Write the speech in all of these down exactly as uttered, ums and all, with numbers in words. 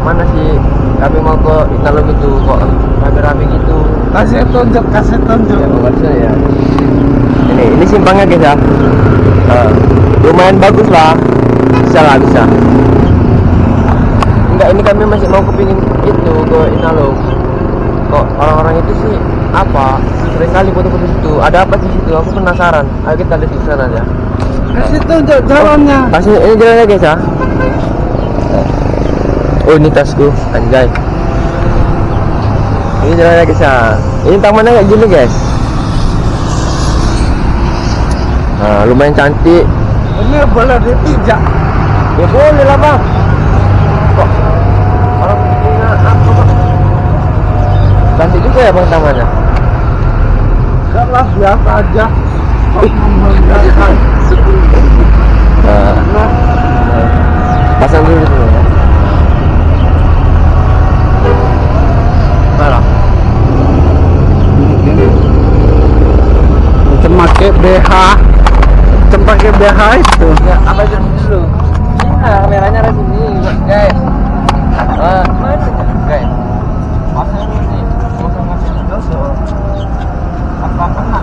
mana sih kami mau ke Inalum itu kok rame-rame gitu. Kasih tunjuk, kasih tunjuk. Ya maksudnya ya. Ini ini simpangnya guys ya. Uh, lumayan bagus lah. Bisa nggak bisa? Enggak, ini kami masih mau kepingin itu ke Inalum. Kok orang-orang itu sih apa? Sering kali foto-foto situ. Ada apa sih situ? Aku penasaran. Ayo kita lihat di sana ya. Kasih tunjuk jalannya. Oh, kasih ini jalannya guys ya. Oh ini tasku, anjay. Ini jalannya guys ya. Ini tamannya kayak gini guys. Nah, lumayan cantik. Ini boleh dipijak. Ya boleh lah bang. Kok orang punya apa bang? Cantik juga ya bang tamannya. Enggak lah, biasa aja. Membanggakan. Nah, nah, pasang dulu dulu ya. Mana? Macam pakai B H, macam pakai B H itu. Ya, apa aja dulu? Nah, kameranya ada sini, guys. Ah, mana guys? Pasang dulu nih. Pasang masih dulu. Apa kena?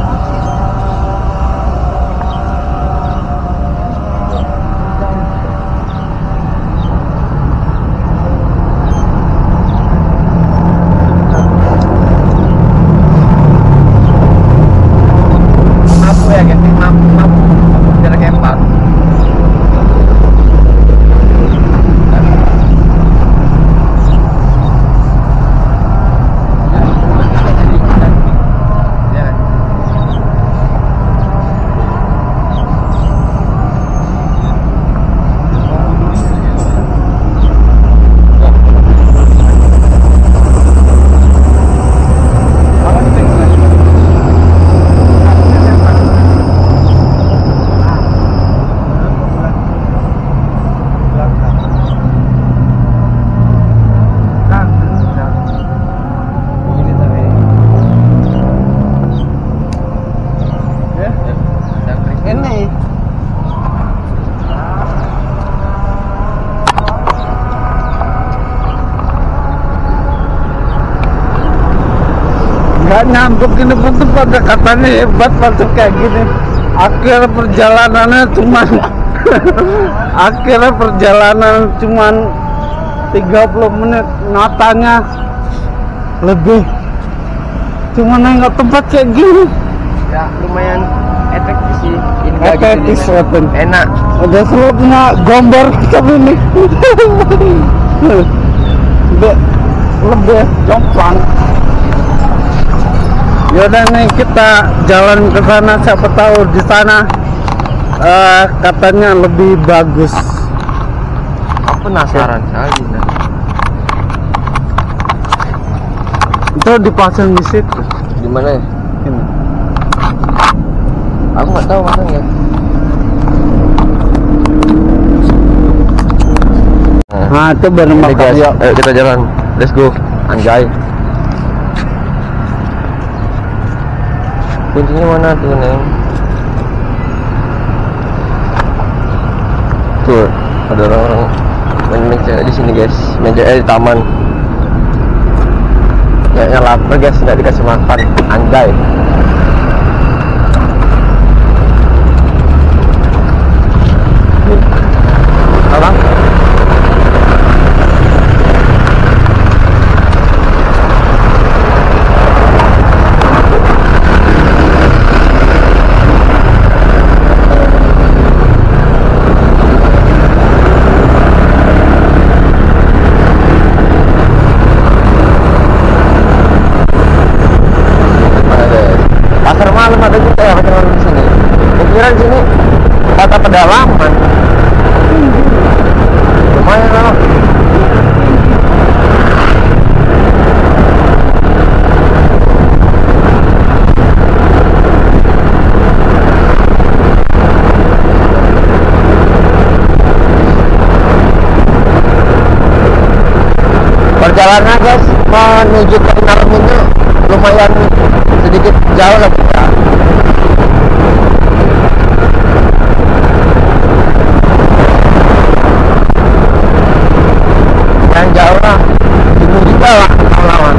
Gak nyangkut gini pun tuh pada katanya hebat masuk kayak gini. Akhir perjalanannya cuman akhirnya perjalanan cuman tiga puluh menit, nyatanya lebih. Cuman nengok tempat kayak gini. Ya lumayan efektif sih. Ini Efektif gitu, enak. Udah selutnya gambar kita ini. Lebih lebih jomplang. Yaudah nih kita jalan ke sana, siapa tahu di sana uh, katanya lebih bagus. Aku penasaran sekali. Nah. Itu dipasang di situ. Di mana ya? Ini. Aku nggak tahu masangnya. Nah, Nah itu baru ini makan. guys, Yuk. ayo kita jalan. Let's go. Anjay. Kuncinya mana tuh neng? Tuh ada orang-orang main-main cewek di sini guys, main cewek di taman. Kayaknya lapar guys, nggak dikasih makan. Anjay. Apa? Pasar malam ada juga ya, pasar malam di sini. Kira di sini kota pedalaman. Lumayan lah. Perjalanan guys menuju ke Inalum itu lumayan sedikit jauh lah kita. Yang orang ini juga lah lawan.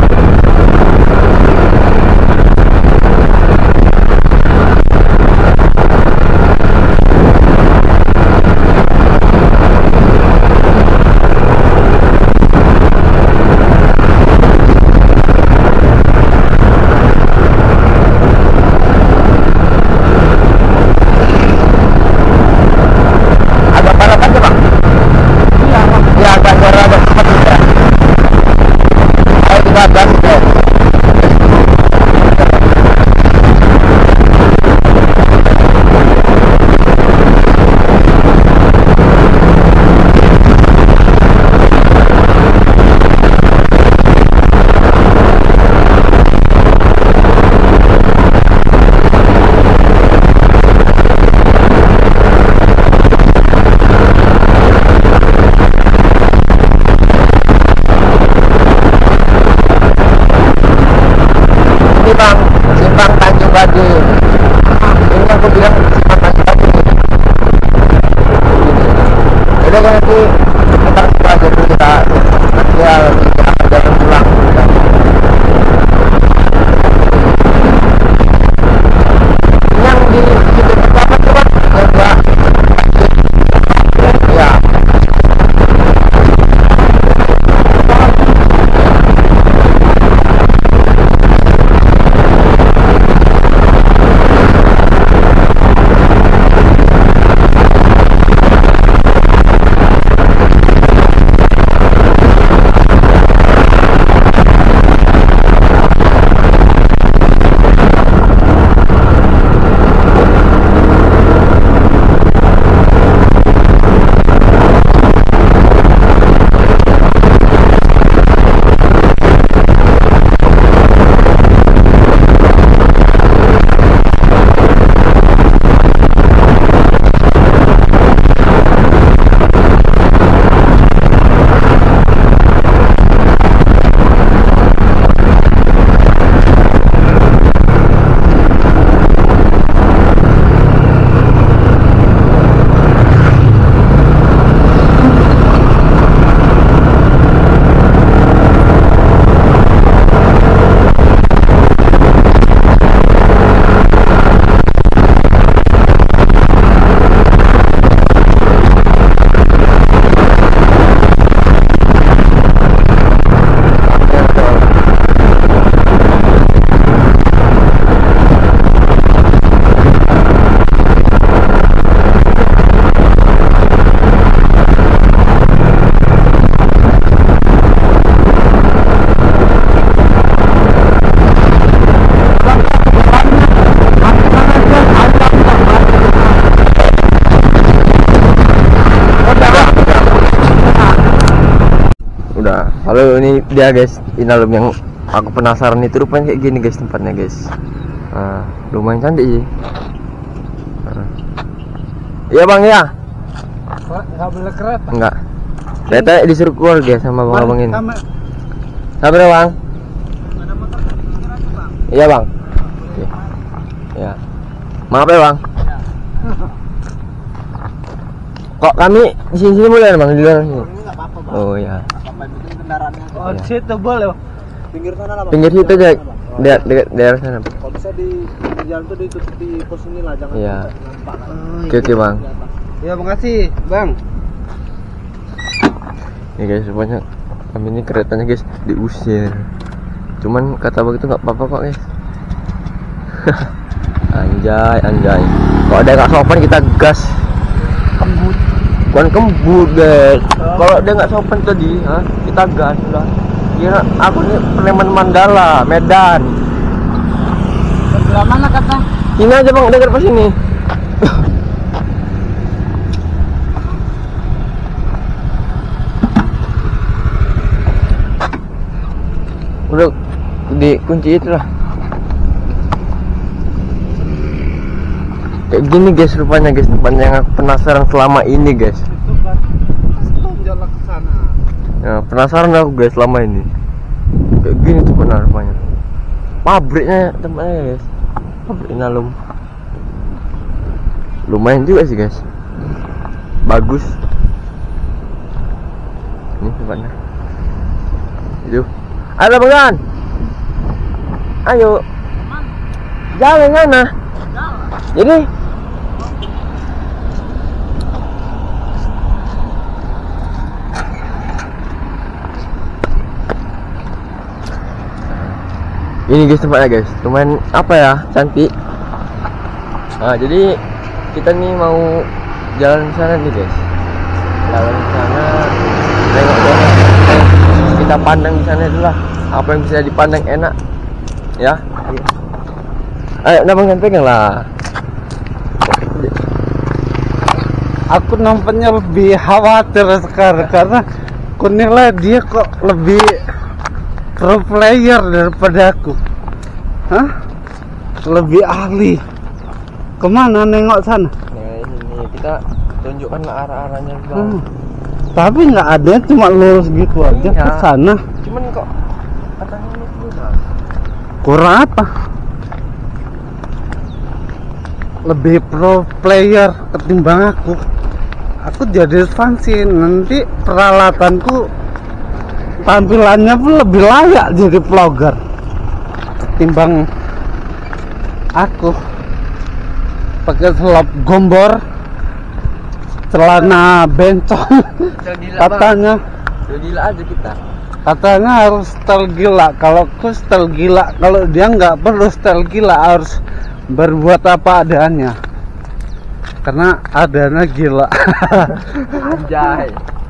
Halo, ini dia guys, Inalum yang aku penasaran itu rupanya kayak gini guys tempatnya guys. Nah, lumayan cantik sih. Nah. Iya bang ya? Nggak boleh kereta. Enggak. Kereta disuruh keluar guys sama bang abang ini. Sabar ya bang. Iya bang. Oke. Ya. Maaf ya bang. Kok kami di sini mulai bang di luar sini? Oh ya. Oh, di situ boleh. Pinggir sana lah, Bang. Pinggir situ aja. Dekat dekat daerah sana. Kalau bisa di jalan tuh ditutup di pos ini lah, jangan iya. nampak. Oke oke bang. Ya makasih bang. Nih guys, rupanya kami ini keretanya guys diusir. Cuman kata bang itu nggak apa-apa kok guys. Anjay anjay. Kalau ada nggak sopan kita gas. Kembut. Bukan kembut guys. Kalau dia nggak sopan tadi, ha, kita gas udah. Kira aku nih Preman Mandala, Medan. Sebelah mana kata? Ini aja bang, dekat pas sini. Udah dikunci itu lah. Kayak gini guys rupanya guys, tempatnya yang aku penasaran selama ini guys. Jalan ke sana. Ya, penasaran aku guys selama ini. Kayak gini tuh benar rupanya. Pabriknya tempatnya guys. Pabrik Inalum. Lumayan juga sih guys. Bagus. Ini tempatnya. Itu. Ayo Bang Dan. Ayo. Jalan sana. Jadi ini guys tempatnya guys, lumayan apa ya, cantik. Nah jadi kita nih mau jalan sana nih guys, jalan ke sana, tengok sana, kita pandang di sana dulu lah, apa yang bisa dipandang enak, ya. Ayo, nabang pegang lah. Aku nampaknya lebih khawatir sekarang karena aku nilai dia kok lebih pro player daripada aku. Hah? Lebih ahli. Kemana nengok sana? Nah ini kita tunjukkan arah-arahnya bang. Hmm. Tapi nggak ada, cuma lurus gitu aja Iya. ke sana. Cuman kok katanya ini kurang. Kurang apa? Lebih pro player ketimbang aku. Aku jadi fungsi, nanti peralatanku tampilannya pun lebih layak jadi vlogger ketimbang aku pakai selop gombor, celana bencong. Katanya Udah gila aja kita. katanya harus style gila. Kalau aku style gila, kalau dia nggak perlu style gila, harus berbuat apa adanya karena adanya gila. Anjay.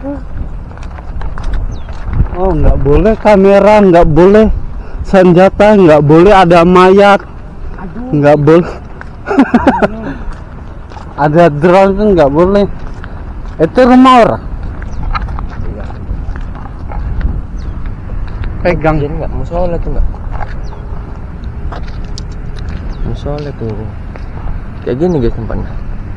Oh, nggak boleh kamera, nggak boleh senjata, nggak boleh ada mayat, nggak boleh ada drone kan nggak boleh. Itu rumah orang. Iya. Pegang. Jadi nggak musola tuh nggak? Musola tuh. Kayak gini guys tempatnya.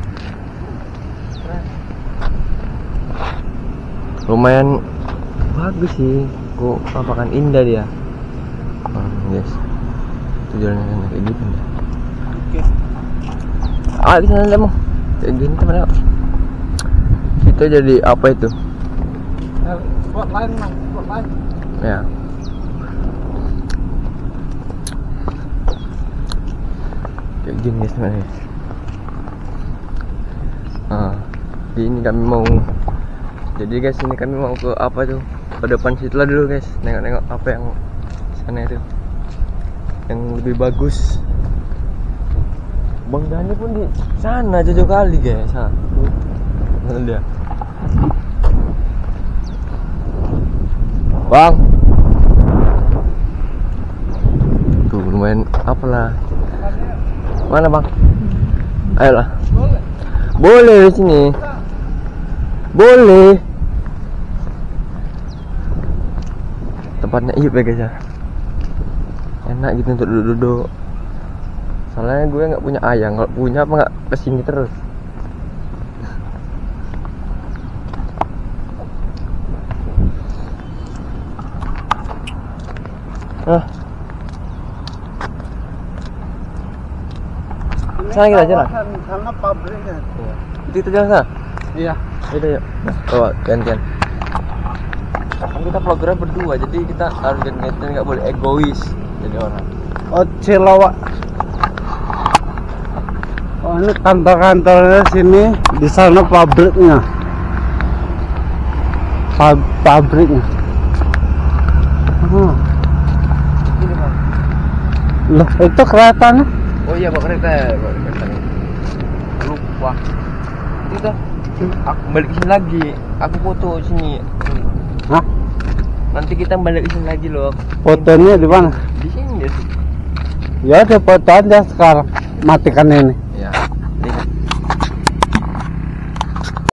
Lumayan bagus sih, kok apa kan indah dia. Oh, guys, itu jalannya sana kayak gitu nih. Oke. Ah di sana demo, kayak gini teman. Kita jadi apa itu? Spot lain, Mang. Spot lain. Ya. Kayak gini guys teman. Ah, di ini kami mau. Jadi guys ini kami mau ke apa tuh? Ke depan situ lah dulu guys. Nengok-nengok apa yang sana itu. Yang lebih bagus. Bang Dani pun di sana jauh kali guys. Ha. Mana dia? Bang. Tuh lumayan apalah. Mana bang? Ayolah. Boleh. Boleh di sini. Boleh. Tempatnya Iup ya guys ya. Enak gitu untuk duduk-duduk. Soalnya gue nggak punya ayang. Kalau punya apa nggak kesini terus. Ah. Sana kita jalan. Sana pabriknya. Itu kita jalan sana. Iya. Udah yuk. Oh, gantian. Kan kita vloggernya berdua, jadi kita harus gantian, nggak boleh egois jadi orang. Oh, Cilawak. Oh, ini kantor-kantornya sini, di sana pabriknya. Pa pabriknya. Oh. Ini bang. Loh, itu keretanya? Oh iya bawa kereta ya, bawa kereta. Lupa. Itu aku balik ke sini lagi. Aku foto sini. Hah? Nanti kita balik ke sini lagi loh. Fotonya di mana? Di sini ya sih. Ya, ada foto aja sekarang. Matikan ini.